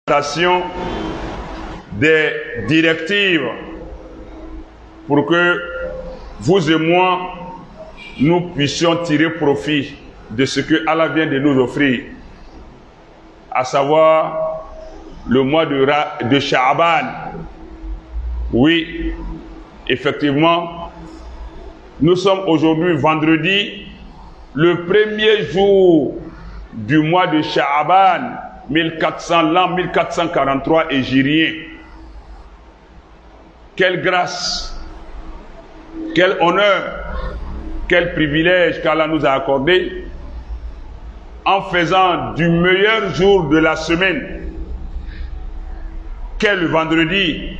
des directives pour que vous et moi, nous puissions tirer profit de ce que Allah vient de nous offrir, à savoir le mois de Sha'ban. Oui, effectivement, nous sommes aujourd'hui vendredi, le premier jour du mois de Sha'ban, l'an 1443 hégirien. Quelle grâce, quel honneur, quel privilège qu'Allah nous a accordé en faisant du meilleur jour de la semaine, qu'est le vendredi,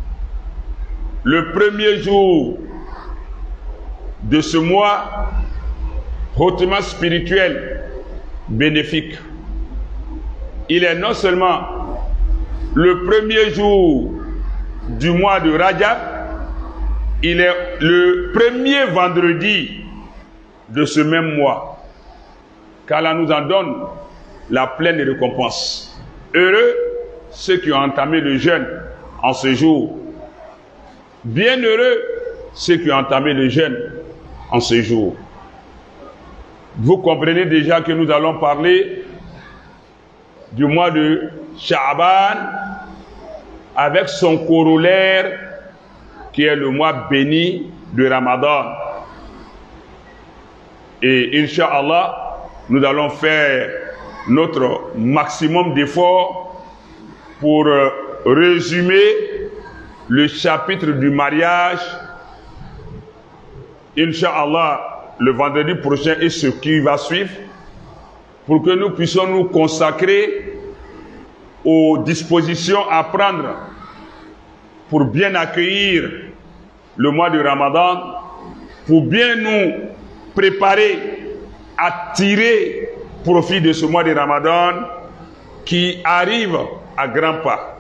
le premier jour de ce mois hautement spirituel, bénéfique. Il est non seulement le premier jour du mois de Rajab, il est le premier vendredi de ce même mois, qu'Allah nous en donne la pleine récompense. Heureux ceux qui ont entamé le jeûne en ce jour. Bienheureux ceux qui ont entamé le jeûne en ce jour. Vous comprenez déjà que nous allons parler du mois de Sha'ban avec son corollaire qui est le mois béni de Ramadan. Et Inch'Allah, nous allons faire notre maximum d'efforts pour résumer le chapitre du mariage. Inch'Allah, le vendredi prochain et ce qui va suivre, pour que nous puissions nous consacrer aux dispositions à prendre pour bien accueillir le mois de Ramadan, pour bien nous préparer à tirer profit de ce mois de Ramadan qui arrive à grands pas.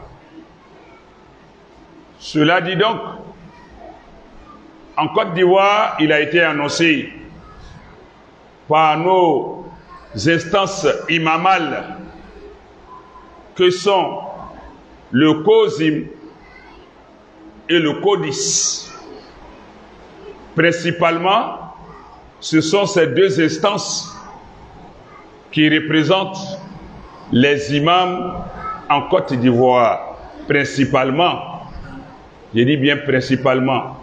Cela dit donc, en Côte d'Ivoire, il a été annoncé par nos instances imamales que sont le COSIM et le CODIS. Principalement, ce sont ces deux instances qui représentent les imams en Côte d'Ivoire. Principalement, je dis bien principalement.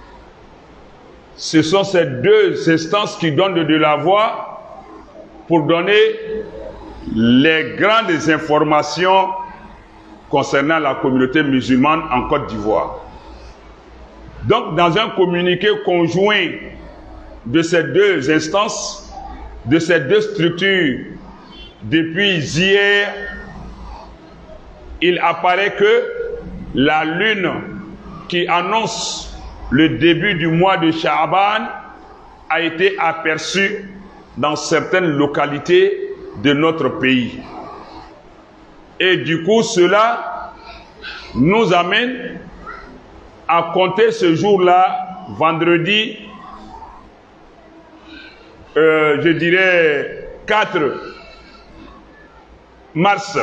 Ce sont ces deux instances qui donnent de la voix pour donner les grandes informations concernant la communauté musulmane en Côte d'Ivoire. Donc, dans un communiqué conjoint de ces deux instances, de ces deux structures, depuis hier, il apparaît que la lune qui annonce le début du mois de Sha'ban a été aperçue dans certaines localités de notre pays. Et du coup, cela nous amène à compter ce jour-là, vendredi, je dirais 4 mars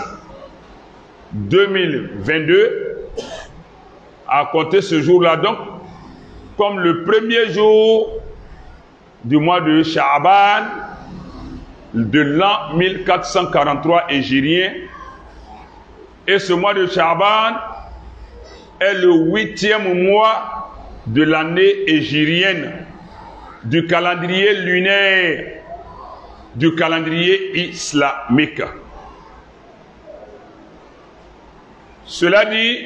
2022, à compter ce jour-là donc, comme le premier jour du mois de Sha'ban de l'an 1443 hégirien. Et ce mois de Sha'ban est le 8e mois de l'année hégirienne, du calendrier lunaire, du calendrier islamique. Cela dit,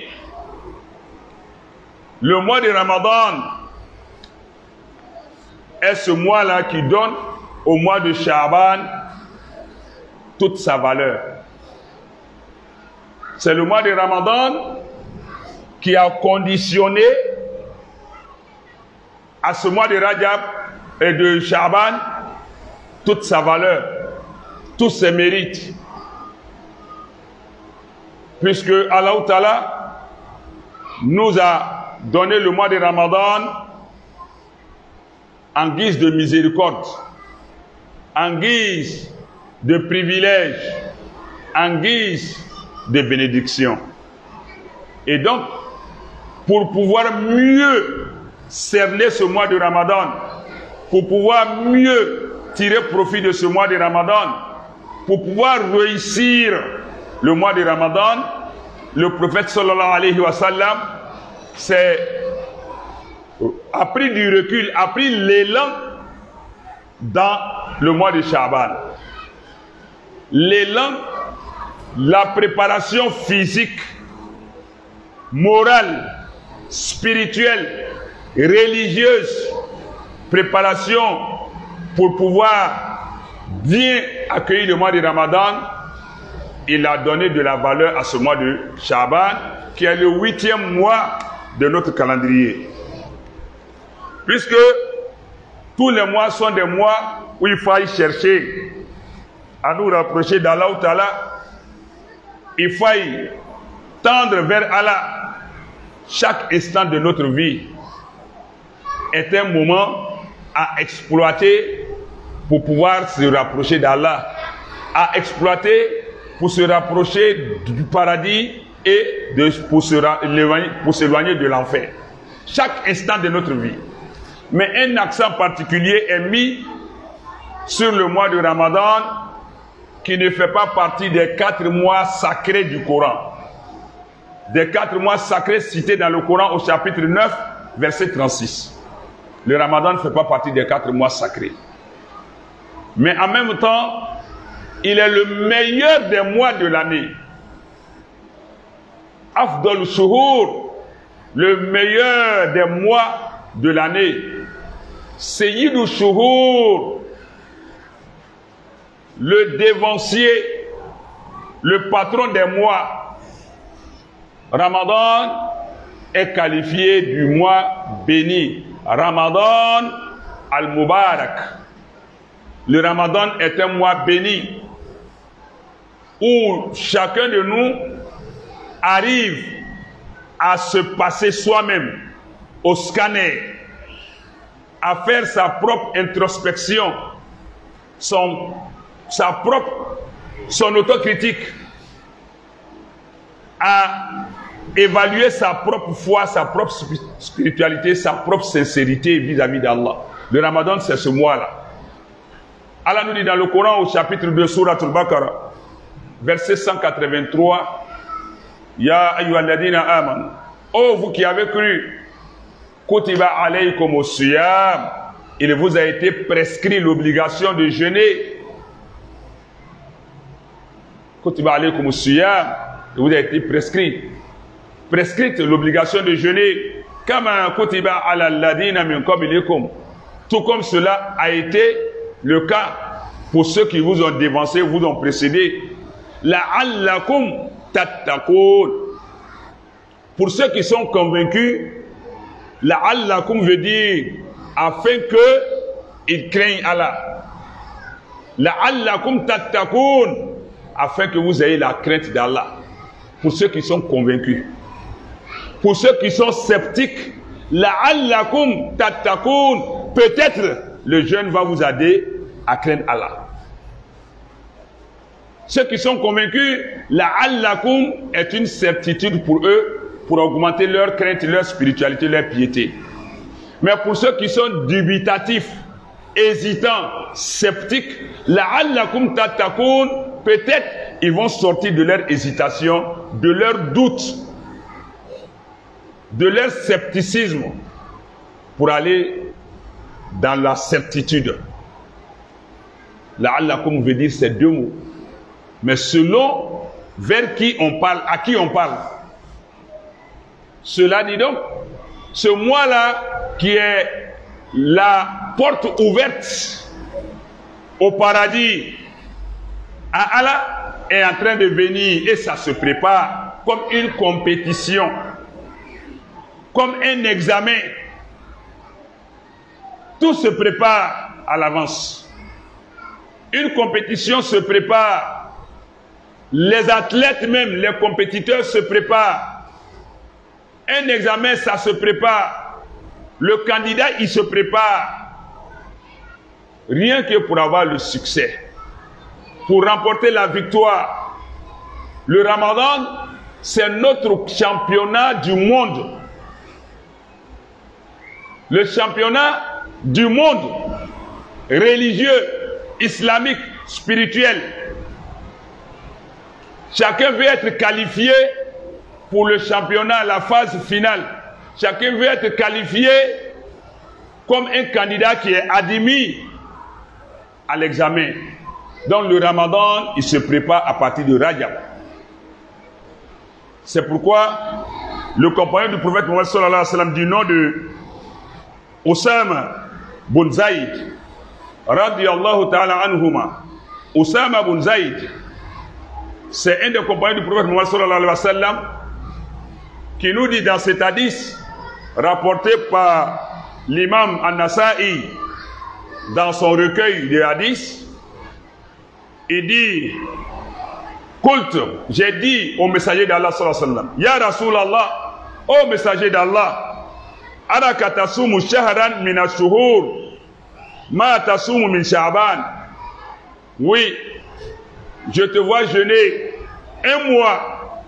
le mois de Ramadan est ce mois-là qui donne au mois de Sha'ban toute sa valeur. C'est le mois de Ramadan qui a conditionné à ce mois de Rajab et de Sha'ban toute sa valeur, tous ses mérites. Puisque Allah Ta'ala nous a donné le mois de Ramadan en guise de miséricorde, en guise de privilège, en guise de bénédiction. Et donc, pour pouvoir mieux cerner ce mois de Ramadan, pour pouvoir mieux tirer profit de ce mois de Ramadan, pour pouvoir réussir le mois de Ramadan, le prophète sallallahu alayhi wa sallam a pris du recul, a pris l'élan dans le mois de Sha'ban. L'élan, la préparation physique, morale, spirituelle, religieuse, préparation pour pouvoir bien accueillir le mois de Ramadan, il a donné de la valeur à ce mois de Sha'ban, qui est le 8e mois de notre calendrier. Puisque tous les mois sont des mois où il faut y chercher à nous rapprocher d'Allah Ta'ala, il faut y tendre vers Allah. Chaque instant de notre vie est un moment à exploiter pour pouvoir se rapprocher d'Allah, à exploiter pour se rapprocher du paradis et pour s'éloigner de l'enfer. Chaque instant de notre vie. Mais un accent particulier est mis sur le mois de Ramadan qui ne fait pas partie des 4 mois sacrés du Coran. Des 4 mois sacrés cités dans le Coran au chapitre 9, verset 36. Le Ramadan ne fait pas partie des 4 mois sacrés. Mais en même temps, il est le meilleur des mois de l'année. Afdal Shuhur, le meilleur des mois de l'année. Sayyidou Shuhur, le dévancier, le patron des mois. Ramadan est qualifié du mois béni. Ramadan al-Mubarak. Le Ramadan est un mois béni où chacun de nous arrive à se passer soi-même au scanner, à faire sa propre introspection, son autocritique, à évaluer sa propre foi, sa propre spiritualité, sa propre sincérité vis-à-vis d'Allah. Le Ramadan, c'est ce mois-là. Allah nous dit dans le Coran au chapitre 2, Surat al-Baqarah, verset 183, Ya ayyuhalladhina amanu, oh vous qui avez cru, Kutiba alaykum as-siyam, il vous a été prescrit l'obligation de jeûner. Kutiba alaykum as-siyam, il vous a été prescrit. Prescrite l'obligation de jeûner, Kama kutiba ala alladhina min qablikum, tout comme cela a été le cas pour ceux qui vous ont dévancé, vous ont précédé. La'allakum tattaqun. Pour ceux qui sont convaincus, la'allakum veut dire afin que ils craignent Allah. La'allakum tattaqun, afin que vous ayez la crainte d'Allah. Pour ceux qui sont convaincus. Pour ceux qui sont sceptiques, la'allakum tattaqun, peut-être le jeûne va vous aider à craindre Allah. Ceux qui sont convaincus, la'allakum est une certitude pour eux, pour augmenter leur crainte, leur spiritualité, leur piété. Mais pour ceux qui sont dubitatifs, hésitants, sceptiques, la'allakum tattaqun, peut-être ils vont sortir de leur hésitation, de leur doute, de leur scepticisme, pour aller dans la certitude. La'allakum veut dire ces 2 mots. Mais selon vers qui on parle, à qui on parle. Cela dit donc, ce mois-là qui est la porte ouverte au paradis à Allah est en train de venir et ça se prépare comme une compétition, comme un examen. Tout se prépare à l'avance. Une compétition se prépare. Les athlètes même, les compétiteurs se préparent. Un examen, ça se prépare. Le candidat, il se prépare. Rien que pour avoir le succès. Pour remporter la victoire. Le Ramadan, c'est notre championnat du monde. Le championnat du monde religieux, islamique, spirituel. Chacun veut être qualifié pour le championnat, la phase finale. Chacun veut être qualifié comme un candidat qui est admis à l'examen. Donc le Ramadan, il se prépare à partir de Rajab. C'est pourquoi le compagnon du prophète Mohammed sallallahu alayhi wa sallam du nom de Osama bin Zayd, radiyallahu ta'ala anhuma. Osama bin Zayd, c'est un des compagnons du prophète Mohammed sallallahu alayhi wa sallam qui nous dit dans cet hadith rapporté par l'imam An-Nasa'i dans son recueil de hadith, il dit: Kult, j'ai dit au messager d'Allah sallallahu alayhi wa sallam, Ya Rasulallah, ô messager d'Allah, Araka tasumu shahran min ash-shuhur ma tasumu min Sha'ban. Oui, je te vois jeûner un mois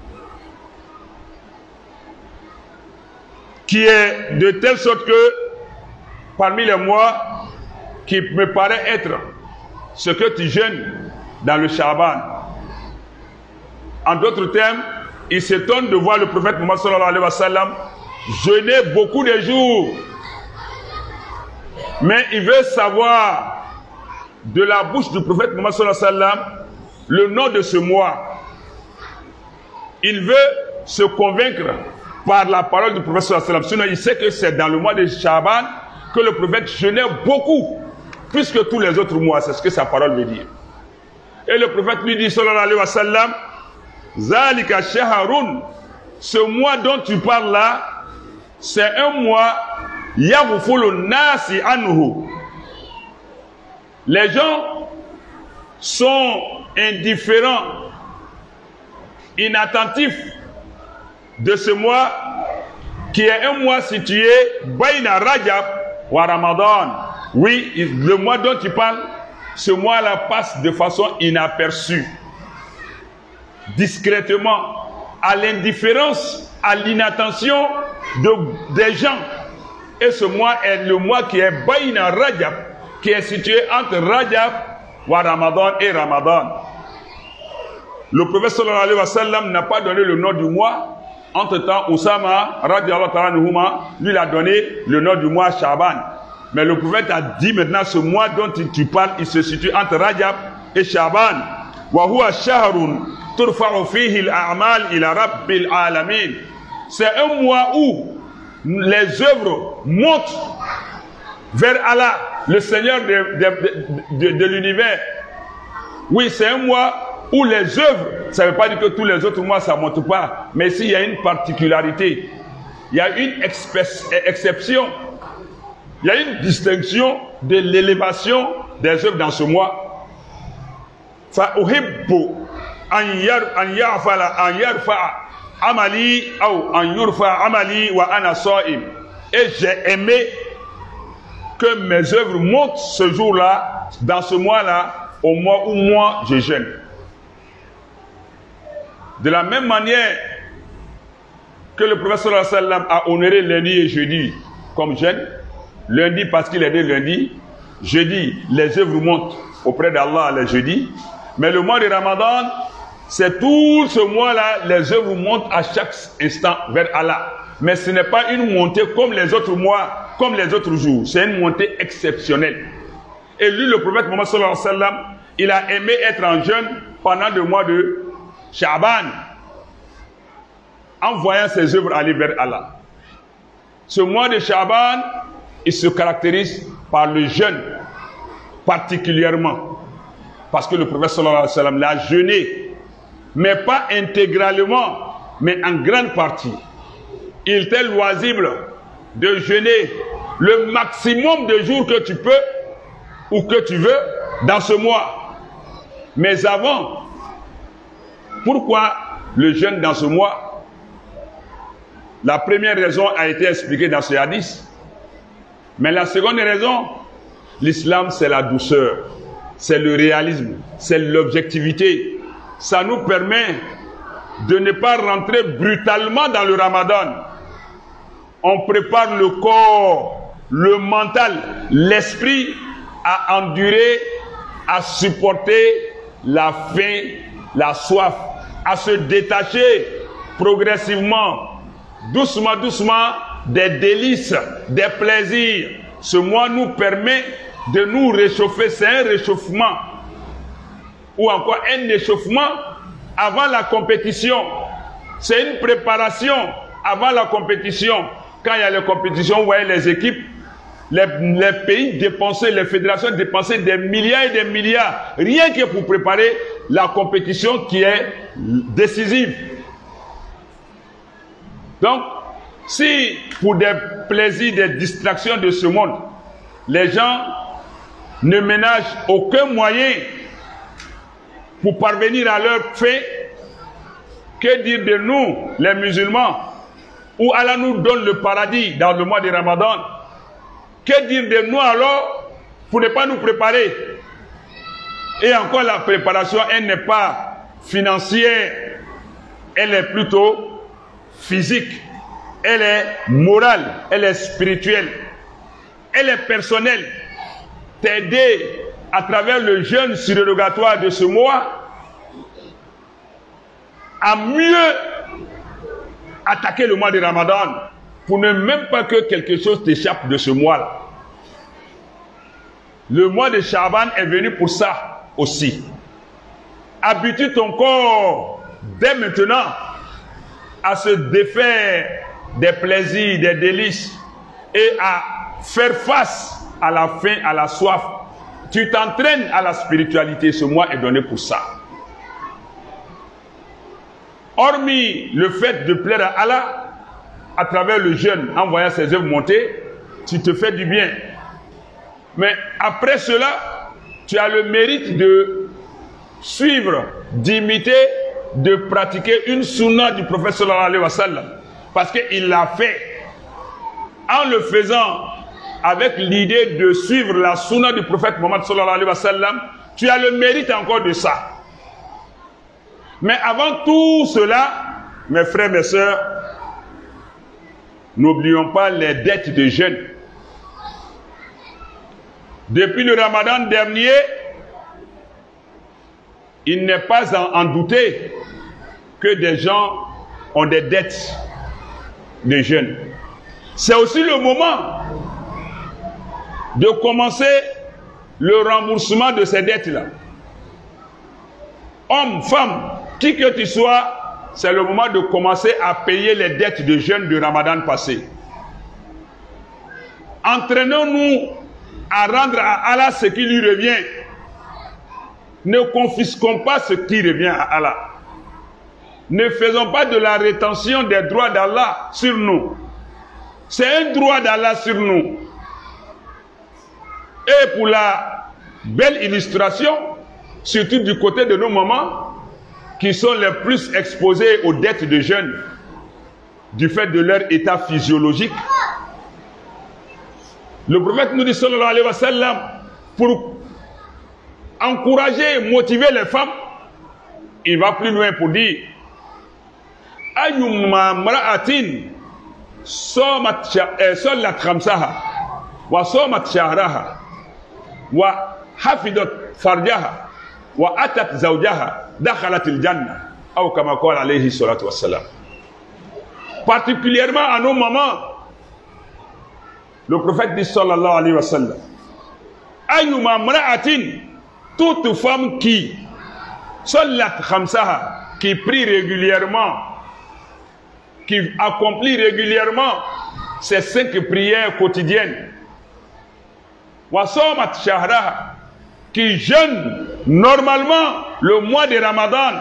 qui est de telle sorte que parmi les mois qui me paraît être ce que tu jeûnes dans le Sha'ban. En d'autres termes, il s'étonne de voir le prophète Mohammed sallallahu alayhi wa sallam jeûner beaucoup de jours. Mais il veut savoir de la bouche du prophète Mohammed sallallahu alayhi wa sallam le nom de ce mois. Il veut se convaincre par la parole du prophète sallallahu alayhi wa sallam. Sinon, il sait que c'est dans le mois de Sha'ban que le prophète jeûnait beaucoup, plus que tous les autres mois. C'est ce que sa parole veut dire. Et le prophète lui dit sallallahu alayhi wa sallam: Zalika shahrun, ce mois dont tu parles là, c'est un mois yaghfulu nasi anhu. Les gens sont indifférents, inattentifs de ce mois qui est un mois situé Baina Rajab wa Ramadan. Oui, le mois dont tu parles, ce mois-là passe de façon inaperçue, discrètement, à l'indifférence, à l'inattention des gens. Et ce mois est le mois qui est Baina Rajab, qui est situé entre Rajab wa Ramadan et Ramadan. Le prophète sallallahu alayhi wa sallam n'a pas donné le nom du mois. Entre-temps, Oussama, radiyallahu ta'ala anhuma, lui a donné le nom du mois Sha'ban. Mais le prophète a dit maintenant ce mois dont tu parles, il se situe entre Rajab et Sha'ban. Wa huwa shahrun turfa'u fihi al-a'mal ila rabbil alamin. C'est un mois où les œuvres montent vers Allah, le Seigneur de l'univers. Oui, c'est un mois où les œuvres, ça ne veut pas dire que tous les autres mois ça ne monte pas, mais s'il y a une particularité, il y a une exception, il y a une distinction de l'élévation des œuvres dans ce mois. فَأُحِبُّ أَنْ يَرْفَعَ amali ou an yurfa amali wa ana sa'im. Et j'ai aimé que mes œuvres montent ce jour-là, dans ce mois-là, au mois où moi je jeûne. De la même manière que le prophète sallallahu alayhi wa sallam a honoré lundi et jeudi comme jeûne, lundi parce qu'il est né lundi, jeudi les œuvres montent auprès d'Allah le jeudi, mais le mois de Ramadan, c'est tout ce mois-là, les œuvres montent à chaque instant vers Allah. Mais ce n'est pas une montée comme les autres mois, comme les autres jours. C'est une montée exceptionnelle. Et lui, le prophète Mohammed sallallahu alayhi wa sallam, il a aimé être en jeûne pendant le mois de Sha'ban, en voyant ses œuvres aller vers Allah. Ce mois de Sha'ban, il se caractérise par le jeûne, particulièrement. Parce que le prophète sallallahu alayhi wa sallam l'a jeûné, mais pas intégralement, mais en grande partie. Il t'est loisible de jeûner le maximum de jours que tu peux ou que tu veux dans ce mois. Mais avant, pourquoi le jeûne dans ce mois? La première raison a été expliquée dans ce hadith. Mais la seconde raison, l'islam c'est la douceur, c'est le réalisme, c'est l'objectivité. Ça nous permet de ne pas rentrer brutalement dans le Ramadan. On prépare le corps, le mental, l'esprit à endurer, à supporter la faim, la soif, à se détacher progressivement, doucement, doucement, des délices, des plaisirs. Ce mois nous permet de nous réchauffer. C'est un réchauffement ou encore un échauffement avant la compétition. C'est une préparation avant la compétition. Quand il y a les compétitions, vous voyez les équipes, les pays dépenser, les fédérations dépenser des milliards et des milliards, rien que pour préparer la compétition qui est décisive. Donc, si pour des plaisirs, des distractions de ce monde, les gens ne ménagent aucun moyen pour parvenir à leur fin, que dire de nous, les musulmans, où Allah nous donne le paradis dans le mois de Ramadan? Que dire de nous alors pour ne pas nous préparer? Et encore la préparation, elle n'est pas financière, elle est plutôt physique, elle est morale, elle est spirituelle, elle est personnelle. T'aider à travers le jeûne surrogatoire de ce mois à mieux attaquer le mois de Ramadan pour ne même pas que quelque chose t'échappe de ce mois-là. Le mois de Shaban est venu pour ça aussi. Habitue ton corps dès maintenant à se défaire des plaisirs, des délices et à faire face à la faim, à la soif. Tu t'entraînes à la spiritualité. Ce mois est donné pour ça. Hormis le fait de plaire à Allah à travers le jeûne, en voyant ses œuvres monter, tu te fais du bien. Mais après cela, tu as le mérite de suivre, d'imiter, de pratiquer une sunna du prophète sallallahu alayhi wa sallam. Parce qu'il l'a fait. En le faisant avec l'idée de suivre la sunna du prophète Mohammed sallallahu alayhi wa sallam, tu as le mérite encore de ça. Mais avant tout cela, mes frères, mes sœurs, n'oublions pas les dettes de jeûne. Depuis le Ramadan dernier, il n'est pas à en douter que des gens ont des dettes de jeûne. C'est aussi le moment de commencer le remboursement de ces dettes-là. Homme, femme, qui que tu sois, c'est le moment de commencer à payer les dettes de jeûne de Ramadan passé. Entraînons-nous à rendre à Allah ce qui lui revient. Ne confisquons pas ce qui revient à Allah. Ne faisons pas de la rétention des droits d'Allah sur nous. C'est un droit d'Allah sur nous. Et pour la belle illustration, surtout du côté de nos mamans, qui sont les plus exposés aux dettes de jeûne, du fait de leur état physiologique, le prophète nous dit, sallallahu alayhi wa sallam, pour encourager, motiver les femmes, il va plus loin pour dire, ayyumma mra'atin sallat khamsaha wa somat shahraha wa hafidat farjaha wa atat zawjaha dakhalatil janna aw kama qala alayhi salatu wassalam. Particulièrement à nos mamans, le prophète dit sallallahu alayhi wa sallam, ayyuma mra'atin, toute femme qui sallat khamsaha, qui prie régulièrement, qui accomplit régulièrement ses 5 prières quotidiennes, wa somat shahraha, qui jeûne normalement le mois de Ramadan,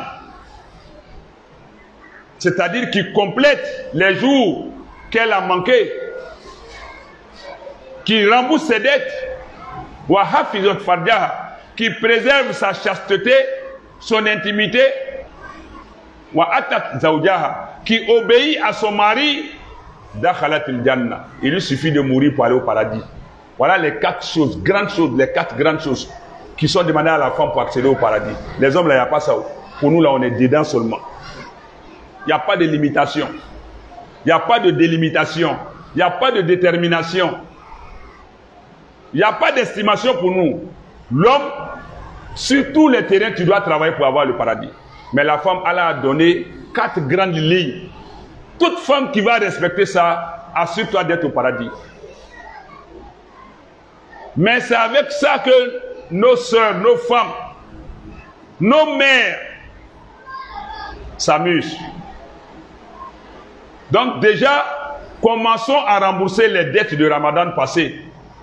c'est-à-dire qui complète les jours qu'elle a manqués, qui rembourse ses dettes, wa hafizat farjaha, qui préserve sa chasteté, son intimité, wa atat zawjaha, qui obéit à son mari, dakhalatil janna. Il lui suffit de mourir pour aller au paradis. Voilà les 4 choses, grandes choses, les 4 grandes choses qui sont demandées à la femme pour accéder au paradis. Les hommes là, il n'y a pas ça. Pour nous là, on est dedans seulement. Il n'y a pas de limitation. Il n'y a pas de délimitation. Il n'y a pas de détermination. Il n'y a pas d'estimation pour nous. L'homme, sur tous les terrains, tu dois travailler pour avoir le paradis. Mais la femme, Allah a donné 4 grandes lignes. Toute femme qui va respecter ça, assure-toi d'être au paradis. Mais c'est avec ça que nos sœurs, nos femmes, nos mères s'amusent. Donc déjà, commençons à rembourser les dettes de Ramadan passé.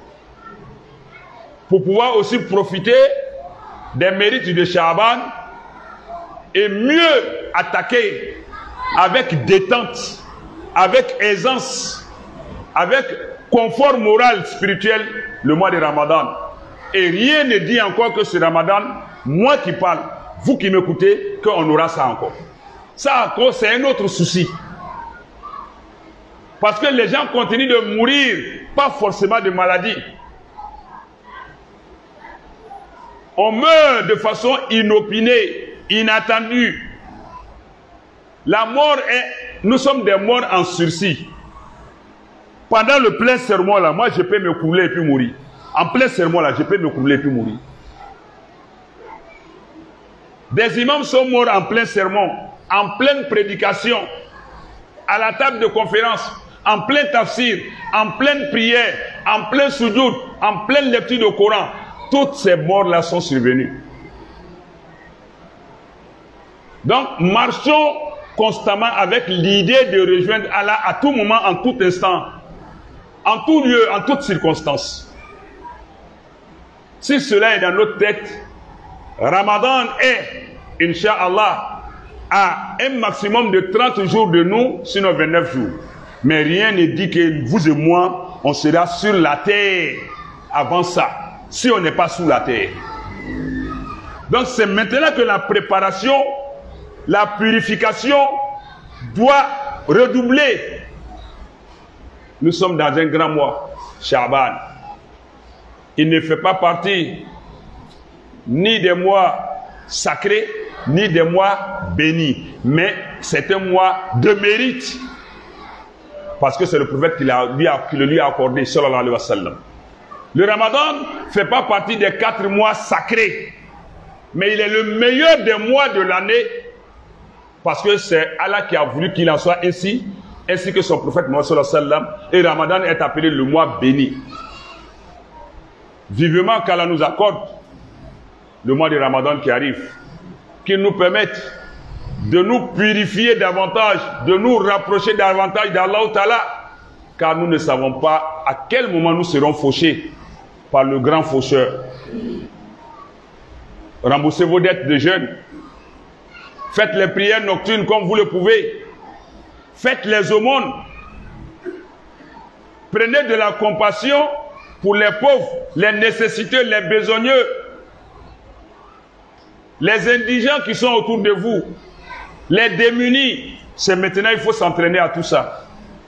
Pour pouvoir aussi profiter des mérites de Sha'ban et mieux attaquer avec détente, avec aisance, avec confort moral, spirituel, le mois de Ramadan. Et rien ne dit encore que ce Ramadan, moi qui parle, vous qui m'écoutez, qu'on aura ça encore. Ça encore, c'est un autre souci. Parce que les gens continuent de mourir, pas forcément de maladie. On meurt de façon inopinée, inattendue. La mort est... Nous sommes des morts en sursis. Pendant le plein sermon, là, moi, je peux me couler et puis mourir. En plein sermon, là, je peux me couler et puis mourir. Des imams sont morts en plein sermon, en pleine prédication, à la table de conférence, en plein tafsir, en pleine prière, en plein soujoud, en pleine lecture du Coran. Toutes ces morts-là sont survenues. Donc, marchons constamment avec l'idée de rejoindre Allah à tout moment, en tout instant, en tout lieu, en toutes circonstances. Si cela est dans notre tête, Ramadan est, Inch'Allah, à un maximum de 30 jours de nous, sinon 29 jours. Mais rien ne dit que vous et moi, on sera sur la terre avant ça, si on n'est pas sous la terre. Donc c'est maintenant que la préparation, la purification doit redoubler. Nous sommes dans un grand mois, Sha'ban. Il ne fait pas partie ni des mois sacrés, ni des mois bénis. Mais c'est un mois de mérite. Parce que c'est le prophète qui le lui a accordé, sallallahu alayhi wa sallam. Le Ramadan ne fait pas partie des 4 mois sacrés. Mais il est le meilleur des mois de l'année. Parce que c'est Allah qui a voulu qu'il en soit ainsi que son prophète Mohammed sallallahu alayhi wa sallam. Et Ramadan est appelé le mois béni. Vivement qu'Allah nous accorde le mois de Ramadan qui arrive, qu'il nous permette de nous purifier davantage, de nous rapprocher davantage d'Allah Ta'ala, car nous ne savons pas à quel moment nous serons fauchés par le grand faucheur. Remboursez vos dettes de jeûne, faites les prières nocturnes comme vous le pouvez, faites les aumônes, prenez de la compassion pour les pauvres, les nécessiteux, les besogneux, les indigents qui sont autour de vous, les démunis. C'est maintenant il faut s'entraîner à tout ça.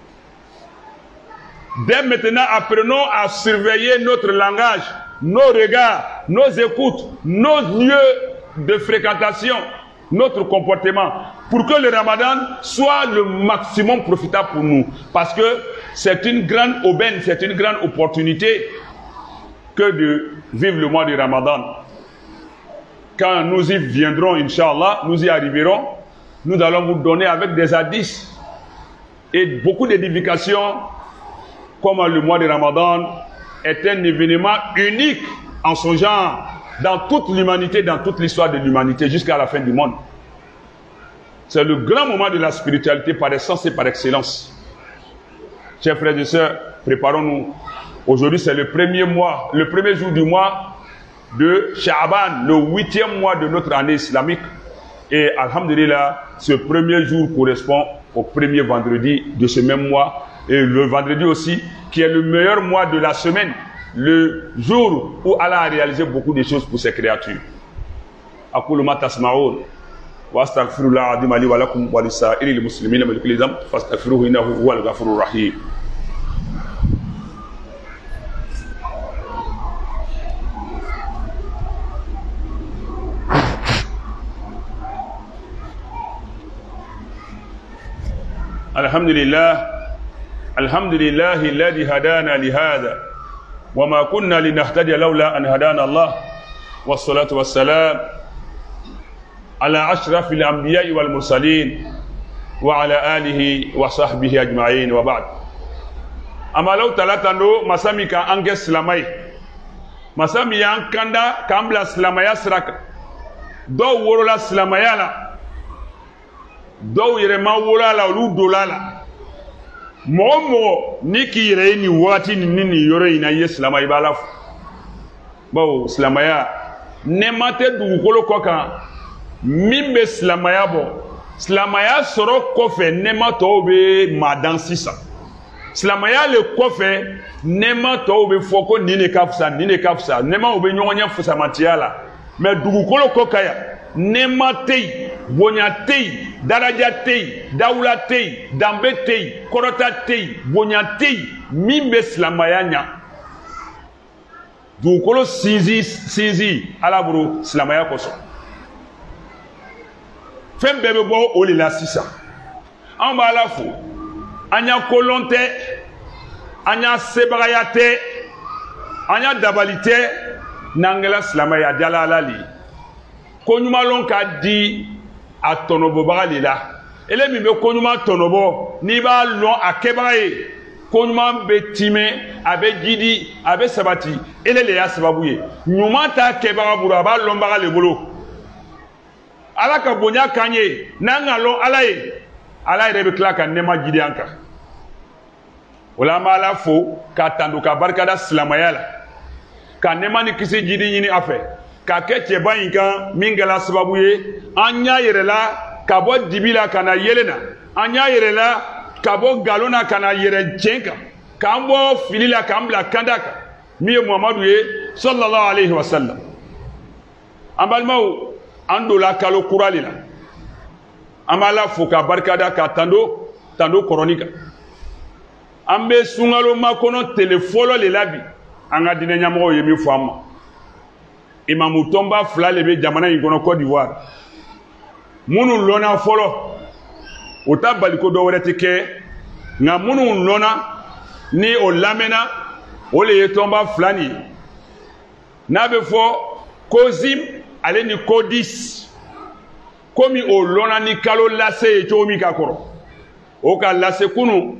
Dès maintenant, apprenons à surveiller notre langage, nos regards, nos écoutes, nos lieux de fréquentation, notre comportement, pour que le Ramadan soit le maximum profitable pour nous. Parce que c'est une grande aubaine, c'est une grande opportunité que de vivre le mois du Ramadan. Quand nous y viendrons, Inch'Allah, nous y arriverons, nous allons vous donner avec des hadiths et beaucoup d'édifications, comme le mois de Ramadan est un événement unique en son genre dans toute l'humanité, dans toute l'histoire de l'humanité, jusqu'à la fin du monde. C'est le grand moment de la spiritualité par essence et par excellence. Chers frères et sœurs, préparons-nous. Aujourd'hui, c'est le premier mois, le premier jour du mois de Sha'ban, le 8e mois de notre année islamique. Et alhamdulillah, ce premier jour correspond au premier vendredi de ce même mois. Et le vendredi aussi, qui est le meilleur mois de la semaine. Le jour où Allah a réalisé beaucoup de choses pour ses créatures. Aqulu ma tasma'un wa astaghfirullah azim li wa lakum wa lisa'iril muslimina min kulli dhanb fastaghfiruhu innahu huwal ghafurur rahim. الحمد لله الذي هدانا لهذا وما كنا لنهتدي لولا أن هدانا الله والصلاة والسلام على أشرف الأنبياء والمرسلين وعلى آله وصحبه أجمعين وبعد. أما لو تلاتندو مسامي كان أنجي سلامي مسامي ينكندا كامبلا سلامي سرك دو ورولا سلامي لا دو يرما ورولا لا ولو دولا momo niki reini wati nini yore ina ye slamay balaf bo slamaya nemate dugukolo kokan mimbe slamaya bo slamaya soro kofe nemato be madan sisa slamaya le kofe nemato be foko nine kafsa nema obe nyonya fusa matiala me dugukolo kokaya nematei bonyatei darajatei dawlatei dambetei korotatei bonyatei mimbe slamayanya dugukolo sinzi alaburu slamaya koso fem bebe bo olila sisa an ba la fo anya kolonte anya sebarayate anya dabalite nangela slamaya dalalali konyumalon ka di atonobo bagali la ele mi be konyuma tonobo ni ba lon akebaye konyuma be time abe gidi abe sabati ele le ya sababuye nyuma ta kebara buru aba lon bagali bulu alaka bonya kanye nanga lon alaye rebe klaka nema gidi anka wala mala fo ka tanduka barkada slamayala ka nema ni kisi gidi nyini afe ka ke cɛba in kan min kɛla sababu ye an y'a yɛrɛ la ka bɔ dibi la ka na yɛlɛ na an y'a yɛrɛ la ka bɔ nkalon na ka na yɛrɛ tiɲɛ kan k'an bɔ fili la k'an bila kanda kan min ye muhamadu ye sallallahu alayhi wa sallam an balimaw an donna kalo kura de la an b'a la fo ka barikada ka tando kɔrɔni kan an bɛ sunkalo makɔnɔ tile fɔlɔ de la bi an ka diinɛ ɲɛmɔgɔw ye min fɔ an ma imamu tomba fila le be jamana in kono Côte d'Ivoire munu lona folo o ta baliko do wɛrɛ ti kɛ nga munu lona ni o lamena o le ye tomba fila ni n'a be fɔ kozim ale ni kodis komi o lona ni kalo lase ye cogo min ka kɔrɔ o ka lase kunu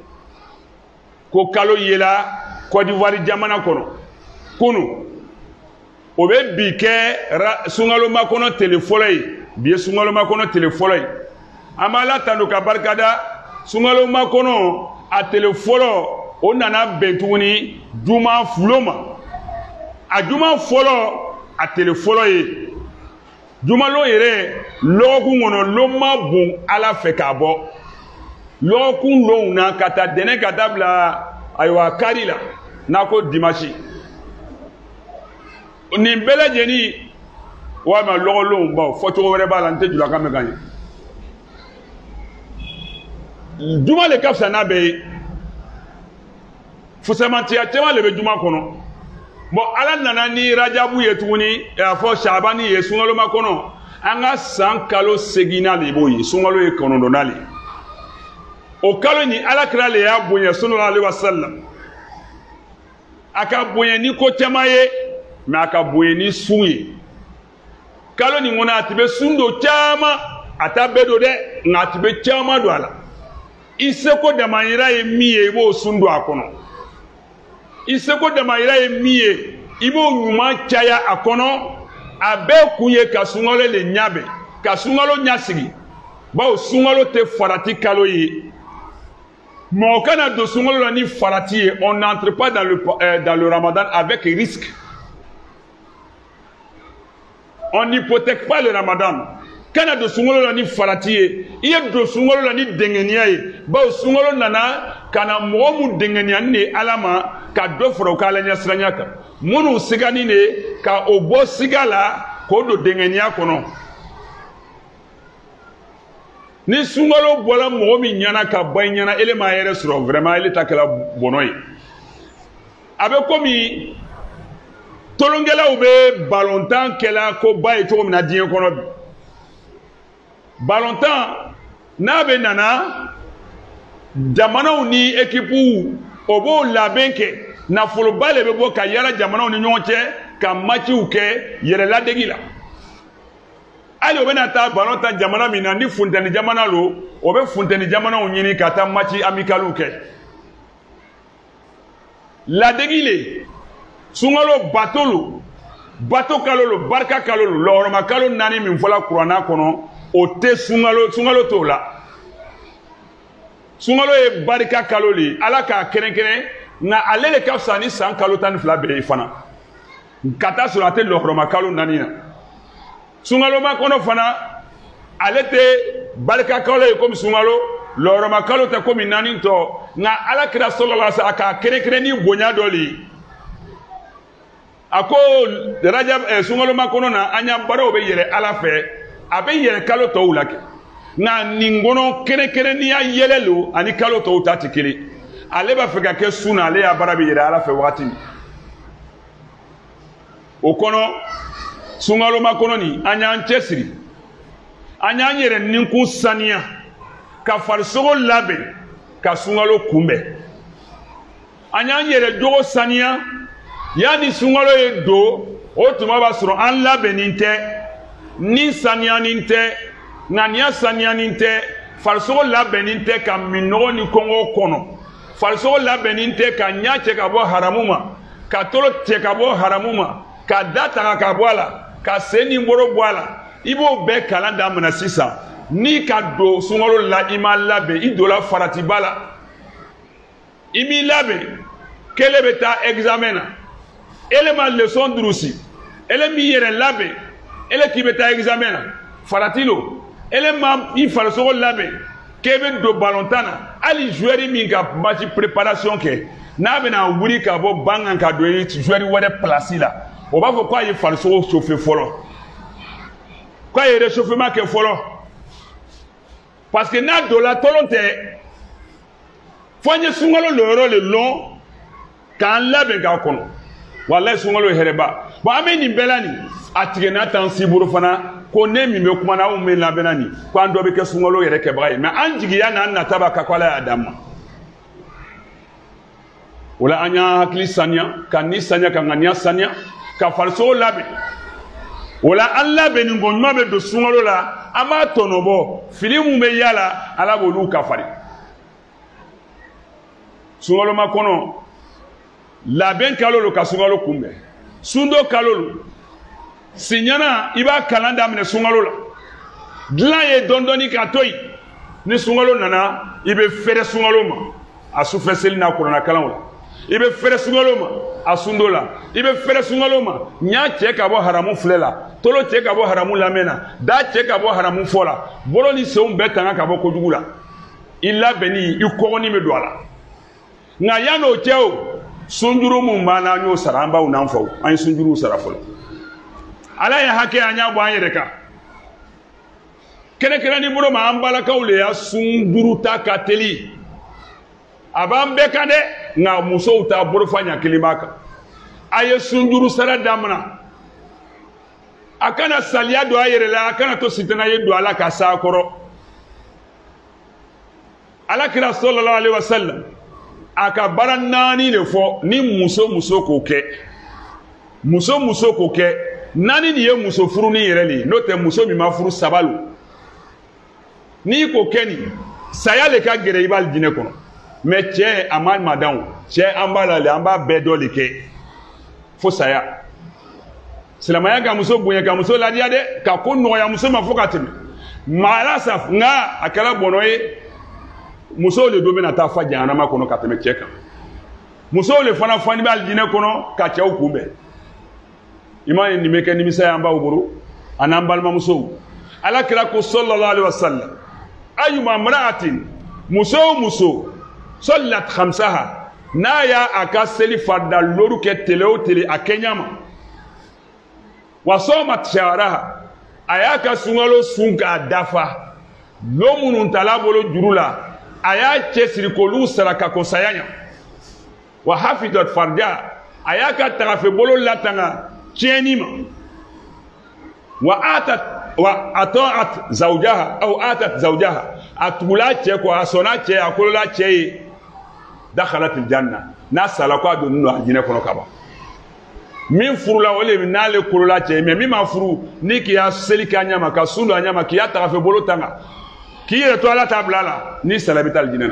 ko kalo yela Côte d'Ivoire jamana kɔnɔ kunu o be bi kɛ sunkalo makɔnɔ tele fɔlɔ ye bi ye sunkalo makɔnɔ tele fɔlɔ ye an b'a la tanu ka barikada sunkalo makɔnɔ a tele fɔlɔ o nana bɛn tuguni juma fulo ma a juma fɔlɔ a tele fɔlɔ ye jumalon yɛrɛ lɔgɔkun kɔnɔ lon ma bon ala fɛ k'a bɔ lɔgɔkun lonw na ka taa dɛnɛ ka taa bila ayiwa kari la n'a ko dimanche nin bɛɛ lajɛlen walima lɔgɔlonw baw fɔcogo wɛrɛ b'a la n tɛ julakan mɛn ka ɲɛ juma le ka fisa n'a bɛɛ ye fusamantiya caman le bɛ juma kɔnɔ ala nana ni rajabu ye tuguni a fɔ sabani ye sunkaloma kɔnɔ an ka san kalo seginna de b'o ye sunkalo ye kɔnɔntɔnna le o kalo ni alakira le y'a bonya sallallahu alaihi wasallam a ka bonya ni ko caman ye mais a ka bonya ni sun ye kalo nin kɔnɔ a tun bɛ sun don caman a t'a bɛɛ don dɛ nka a tun bɛ caman don a la i seko damayira ye min ye i b'o sun don a kɔnɔ i seko damayira ye min ye i b'o ɲuman caya a kɔnɔ a bɛɛ kun ye ka sunkalo le ɲabɛn ka sunkalo ɲasigi bawo sunkalo tɛ farati kalo ye mɔgɔ kana don sunkalo la ni farati ye on n'entre pas dans le ramadan avec risque. On n'hypothèque pas le ramadan. Kana do sunkalo la ni farati ye i ye do sunkalo la ni dengeniya ye bawo sunkalo nana kana mɔgɔ mun dengeniya ni ala ma ka dɔ fara u ka ala ɲɛsiranya kan minnu sigani de ka o bɔ siga la k'o don dengeniya kɔnɔ ni sunkalo bɔra mɔgɔ min ɲɛna ka bɔ i ɲɛna ele m'a yɛrɛ sɔrɔ vraiment ele ta kɛra bɔnɔ ye a bɛ komi tolonkɛlaw bɛ balontan kɛla ko ba ye cogo min na diɲɛ kɔnɔ bi balontan n'a bɛ nana jamanaw ni équipe obo labenke na folo bale be bo ka yala jamanaw ni ɲɔgɔn cɛ ka matchiw kɛ yɛrɛ ladegi la ali o bɛna taa ballon ta jamana min na ni funteni jamana lo o bɛ funteni jamanaw ɲini ka taa match amicaliw kɛ ladegi le sunkalo bato kalo lo barika kalo lo lɔgɔrɔma kalo 4 min fɔla kuranna kɔnɔ o tɛ sunkalo t'o la sunkalo ye barika kalo le ala k'a kɛrɛnkɛrɛn nka ale de ka fisa ni san kalo 12 bɛɛ ye fana ka taa sɔrɔ a tɛ lɔgɔrɔma kalo 4 na sungaloma kɔnɔ fana ale tɛ barika kalo ye komi sunkalo lɔgɔrɔma kalo tɛ komi 4 tɔ nka ala kira sallallahu alaihi wasallam a k'a kɛrɛnkɛrɛn ni bonya dɔ le a ko rajab sungaloma kɔnɔ na an y'an baaraw bɛ yɛlɛ ala fɛ a bɛ yɛlɛ kalo tɔw la kɛ nka nin kɔnɔ kɛrɛnkɛrɛnnenya yɛlɛ lo ani kalo tɔw ta tɛ kelen ale b'a fɛ ka kɛ sun na ale y'a baara bɛ yɛlɛ ala fɛ wagati min o kɔnɔ sungaloma kɔnɔ ni an y'an cɛsiri an y'an yɛrɛ ninkun saniya ka farisogo labɛn ka sunkalo kunbɛn an y'an yɛrɛ jogo saniya yanni sunkalo ye don o tuma b'a sɔrɔ an labɛnnen tɛ ni saniyanin tɛ ŋaniya saniyanin tɛ farisogo labɛnnen tɛ ka minɔgɔ ni kɔngɔ kɔnɔ farisogo labɛnnen tɛ ka ɲa cɛ ka bɔ haramu ma ka tolo cɛ ka bɔ haramu ma ka da taga ka bɔ a la ka sen ni boro bɔ a la i b'o bɛɛ kalan daminɛ sisan ni ka don sunkalo la i ma labɛn i donna faratiba la i m'i labɛn kele bɛ taa examen na ele ma leçon durusi ele m'i yɛrɛ labɛn ele k'i bɛ taa examen na farati lo ele ma i farisogo labɛn k'e bɛ don balontan na hali joueur min ka match préparation kɛ n'a bɛna wuli ka bɔ ban kan ka don joueur wɛrɛ place la o b'a fɔ k'a ye farisogo chauffer fɔlɔ k'a ye réchauffement kɛ fɔlɔ parce que n'a donna tɔlɔ tɛ fo an ye sunkalo lɔyɔrɔ le lɔn k'an labɛn k'a kɔnɔ walayi sunkalo ye hɛrɛba bon an bɛ nin bɛɛ la nin a tigɛna t'an si bolo fana ko ne min bɛ kuma na anw bɛ labɛnna nin ko an dɔ bɛ kɛ sunkalo yɛrɛ kɛbaga ye mais an jigiya n'an nata b'a kan ko ala y'a d'an ma o la an y'an hakili saniya ka ni saniya ka ŋaniya saniya ka farisogo labɛn o la an labɛnni ko ɲuman bɛ don sunkalo la an b'a tɔnɔbɔ fili mun bɛ yala ala b'olu kafari sunkaloma kɔnɔ labɛn kalo lo ka sunkalo kunbɛn sundo kalo lo siɲana i b'a kalan daminɛ sunkalo la dilan ye dɔɔni ka to yen ni sunkalo nana i bɛ fɛrɛ sunkalo ma a sufɛ seli n'a kuranna kalanw la i bɛ fɛrɛ sunkalo ma a sundo la i bɛ fɛrɛ sunkalo ma ɲa cɛ ka bɔ haramu filɛ la tolo cɛ ka bɔ haramu lamɛn na da cɛ ka bɔ haramu fɔ la bolo ni senw bɛɛ tanga ka bɔ kojugu la i labɛnni i kɔgɔni bɛ don a la nka yan'o cɛ o sunjuru mun b'an na an y'o sara an baw n'an faw an ye sunjuruw sara fɔlɔ ala ye hakɛ an y'a bɔ an yɛrɛ kan kɛrɛnkɛrɛnni bolo ma an balakaw le y'a sunjuru ta ka teli a b'an bɛɛ kan dɛ nka musow ta bolofa ɲɛ kelen b'a kan a ye sunjuru sara daminɛ a kana saliya don a yɛrɛ la a kana to sitanɛ ye don a la ka s'a kɔrɔ alakira sallallahu alaihi wasallam a ka baara 4 de fɔ ni muso k'o kɛ muso k'o kɛ 4 nin ye muso furu ni yɛrɛ le n'o tɛ muso min ma furu 3 lo n'i k'o kɛ nin saya le ka gɛrɛ i b'a dinɛ kɔnɔ mais cɛ a ma madan cɛ an b'a la le an b'a bɛɛ dɔ de kɛ fo saya silamɛya ka muso bonya ka muso ladiya dɛ ka ko nɔgɔya muso ma fo ka tɛmɛ maa sa nka a kɛra bɔnɔ ye musow le don bɛna taa fa jahanama kɔnɔ ka tɛmɛ cɛ kan musow le fana fani b'a dinɛ kɔnɔ ka cɛw kunbɛn i ma ye nin bɛ kɛ nimisa ye an b'aw bolo a n'an balimamusow ala kira ko sallallahu alaihi wasallam ayuma mra'atin muso o muso sallat khamsaha n'a y'a a ka seli farida loru kɛ tele o tele a kɛɲa ma wa sɔmat shahraha a y'a ka sunkalo sun k'a dafa lo minnu tala bolo juru la a y'a cɛsiri k'olu sara ka ko saya ɲa wa hafizat farja a y'a ka tagafe bolo latanga tiɲɛni ma wa ata'at zawjaha a tugula cɛ kɔ a sɔnna cɛ a kolola cɛ ye dakhalatil janna n'a sala ko a donni don a jinɛ kɔnɔ ka ban min furula o le n'ale kolola cɛ mais min ma furu ni k'i y'a seli k'a ɲɛma ka sun don a ɲɛma k'i y'a tagafɛ bolo tanga k'i yɛrɛ to ala t'a bila la ni sala bɛ taa jinɛ na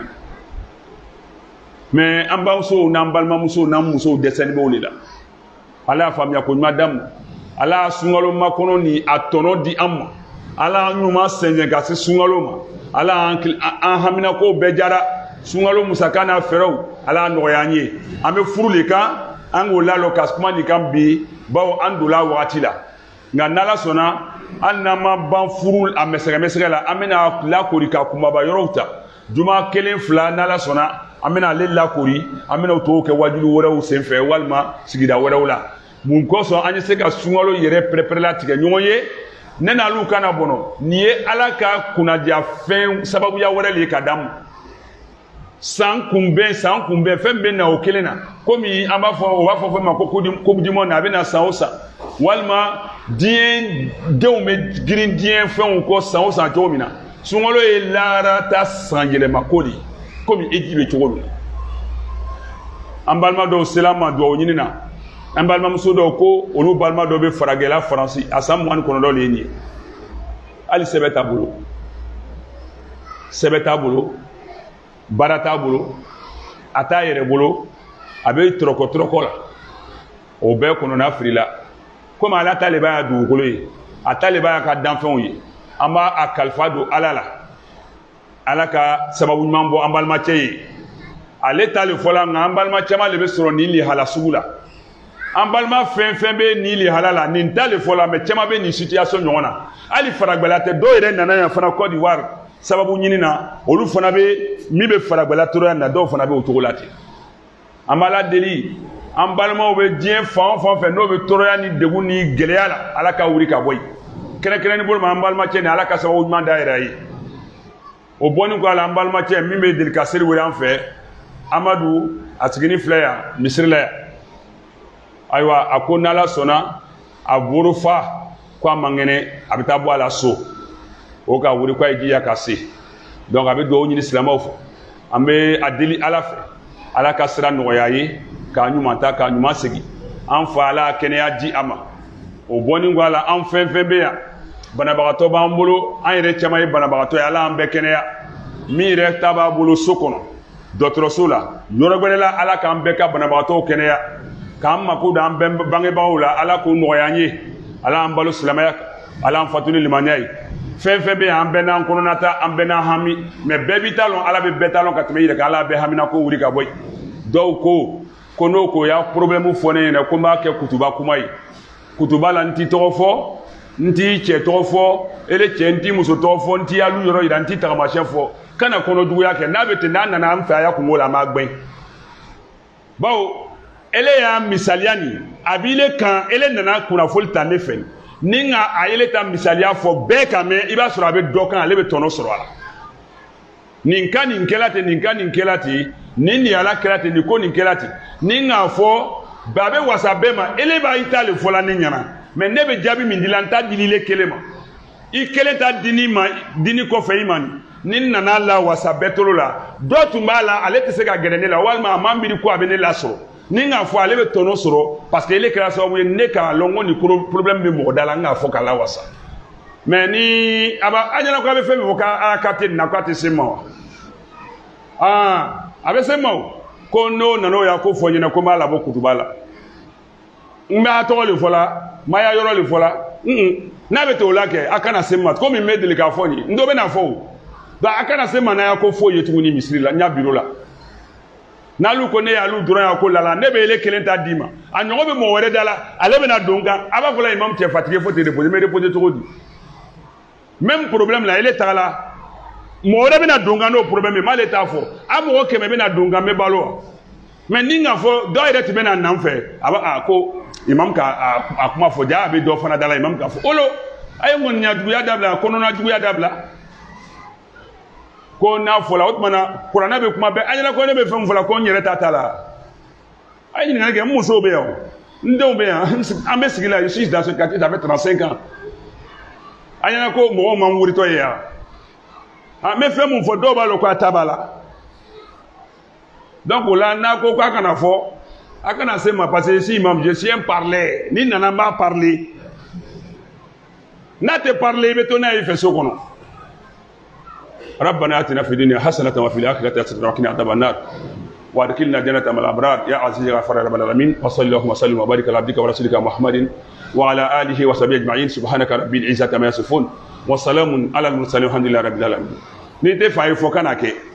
mais an bamusow n'an balimamusow n'an musow dɛsɛlen b'o de la ala y'a faamuya ko ɲuman daminɛ ala y'a sunkalo makɔnɔ ni a tɔnɔ di an ma ala y'a ɲuman sɛnsɛn ka se sunkalo ma ala an haminako bɛɛ jara sunkalo musaka n'a fɛɛrɛw ala y'a nɔgɔya an ye an bɛ furu le kan an k'o lalɔ ka kuma nin kan bi bawo an donna wagati la nka n'ala sɔnna hali n'an ma ban furu a mɛsɛgɛ la an bɛna lakori ka kumaba yɔrɔw ta juma kelen fila n'ala sɔnna an bɛna ale lakori an bɛna o tɔgɔ kɛ wajulu wɛrɛw senfɛ walima sigida wɛrɛw la mun kosɔn an ye se ka sunkalo yɛrɛ pɛrɛpɛrɛla tigɛ ɲɔgɔn ye ne n'alu kana bɔnɔ nin ye ala ka kunnaja fɛn sababuya wɛrɛ le ye ka d'an ma san kunbɛn fɛn bɛ na o kelen na komi an b'a fɔ o b'a fɔ fɛn ma ko coupe du monde a bɛ na san o san walima diɲɛ denw bɛ girin diɲɛ fɛnw kɔ san o san cogo min na sunkalo ye laharata san yɛlɛma ko de ye komi eji bɛ cogo min na an balima dɔw sela an ma dugawu ɲini na an balimamuso dɔw ko olu balima dɔw bɛ faragɛla faransi a san 29 de ye nin ye hali sɛbɛn t'a bolo baara t'a bolo a t'a yɛrɛ bolo a bɛ tɔrɔkɔ la o bɛɛ kɔnɔna fili la komi ala ta le b'a dugukolo ye a ta le b'a ka danfɛnw ye an b'a a kalifa don ala la ala ka sababu ɲuman bɔ an balimacɛ ye ale ta le fɔla nka an balima caman le bɛ sɔrɔ nin lihala sugu la an balima fɛn fɛn bɛ nin lihala la nin ta le fɔla mais caman bɛ nin situation ɲɔgɔn na hali faragbɛla tɛ dɔw yɛrɛ nana yan fana Côte d'Ivoire sababu ɲini na olu fana bɛ min bɛ faragbɛla toroya na dɔw fana bɛ o cogo la ten an b'a la deli an balimaw bɛ diɲɛ fan o fan fɛ n'o bɛ toroya ni degun ni gɛlɛya la ala ka wuli ka bɔ yen kɛrɛnkɛrɛnnen bolo ma an balimacɛ ni ala ka sababu ɲuman da yɛrɛ ye o bɔni ko a la an balimacɛ min bɛ deli ka seli wele an fɛ amadu a sigini filɛ yan misiri la yan ayiwa a ko n'ala sɔnna a boro fa ko a man kɛnɛ a bɛ taa bɔ a la so o ka wuli k'a ye jija ka se donc a bɛ dugawu ɲini silamɛw fɛ an bɛ a deli ala fɛ ala ka sira nɔgɔya ye k'a ɲuman ta k'a ɲuman segin an fa ala kɛnɛya di a ma o bɔni ko a la an fɛn fɛn bɛ yan banabagatɔ b'an bolo an yɛrɛ caman ye banabagatɔ ye ala an bɛɛ kɛnɛya min yɛrɛ ta b'a bolo so kɔnɔ dɔgɔtɔrɔso la yɔrɔ wɛrɛ la ala k'an bɛɛ ka banabagatɔw kɛnɛya k'an mako da an bangebagaw la ala k'o nɔgɔya an ye ala an balo silamɛya ala an fatu ni limaniya ye fɛn fɛn bɛ yan an bɛɛ n'an kɔnɔnata an bɛɛ n'an hami mais bɛɛ b'i ta lɔn ala bɛ bɛɛ ta lɔn ka tɛmɛ i yɛrɛ kan ala bɛɛ hamina ko wuli ka bɔ yen dɔw ko n'o ko y'a problème fɔ ne ɲɛna ko n b'a kɛ kutuba kuma ye kutuba la n t'i tɔgɔ fɔ n t'i cɛ tɔgɔ fɔ ele cɛ n t'i muso tɔgɔ fɔ n t'i alu yɔrɔ yira n t'i tagamasiyɛn fɔ kana kɔnɔjuguya kɛ n'a bɛ ten n'a nana an fɛ a y'a kungo la an b'a gbɛn bawo ele y'a misaliya nin a b'ile kan ele nana kunnafoli ta ne fɛ ni nka a yele ta misaliya fɔ bɛɛ kan mɛn i b'a sɔrɔ a bɛ dɔ kan ale bɛ tɔnɔ sɔrɔ a la nin ka nin kɛla ten nin ka nin kɛla ten nin ala kɛla ten nin ko nin kɛla ten ni nka fɔ a bɛ wasa bɛɛ ma ele b'a i ta le fɔla ne ɲɛna mais ne bɛ jaabi min dila n ta dilile kelen ma i kelen ta dini kɔfɛ i ma ni nana la wasa bɛɛ tolo la dɔ tun b'a la ale tɛ se ka gɛrɛ ne la walima a man miiri ko a bɛ ne lasɔrɔ ni k'a fɔ ale bɛ tɔnɔ sɔrɔ parce que ele kɛra sababu ye ne k'a lɔn ko nin problème bɛ mɔgɔ da la n k'a fɔ k'a la wasa mais ni a ɲɛna ko a bɛ fɛn min fɔ k'a tɛ nin na k'a tɛ se ma wa a bɛ se ma o ko n'o nana o ya ko fɔ ɲɛna ko n b'a labɔ kutuba la n bɛ a tɔgɔ le fɔ la n b'a yɔrɔ le fɔ la n'a bɛ t'o la kɛ a kana se ma komi n bɛ deli k'a fɔ nin n dɔ bɛ na fɔ o donc a kana se ma n'a ya ko foyi ye tuguni misiri la n y'a biro la n'alu ko ne y'alu dɔrɔn ya ko lala ne bɛ ele kelen ta d'i ma a ɲɔgɔn bɛ mɔgɔ wɛrɛ da la ale bɛ na don kan a b'a fɔ la imam cɛ fatigué faut te reposer mais reposer cogo di même problème la ele tagala mɔgɔ wɛrɛ bɛ na don kan n'o problème ye m'ale t'a fɔ a mɔgɔ 100 bɛ na don kan n bɛ balo wa mais ni nka fɔ dɔw yɛrɛ tun bɛ na nan fɛ a b'a ko imam ka a kuma fɔ ja a bɛ dɔ fana da la imam ka fɔ olo a ye ŋɔniya juguya dabila kɔnɔna juguya dabila ko n'a fɔla o tuma na kuranɛ bɛ kuma bɛɛ a ɲɛna ko ne bɛ fɛn fɔla ko n yɛrɛ ta la a ye ɲininkali kɛ n musow bɛ yan n denw bɛ yan an bɛ sigi la je suis dans ce quartier ça fait 35 ans a ɲɛna ko mɔgɔw man wuritɔ ye yan Ah, mais fais mon photo, bah, le quoi, tabala. Donc, là, n'a quoi qu'on a fait. À quand c'est ma parce que si imam, je suis un parler, ni n'en a pas parlé. N'a te parlé, mais ton a fait ce qu'on a. ربنا آتنا في الدنيا حسنة وفي الآخرة حسنة وقنا عذاب النار وادخلنا جنة مع الأبرار يا عزيز يا غفار يا رب العالمين وصلى اللهم وسلم وبارك على عبدك ورسولك محمد وعلى آله وصحبه أجمعين سبحانك رب العزة عما يصفون وسلام على المرسلين والحمد لله رب العالمين. نيتي فاي فوكاناكي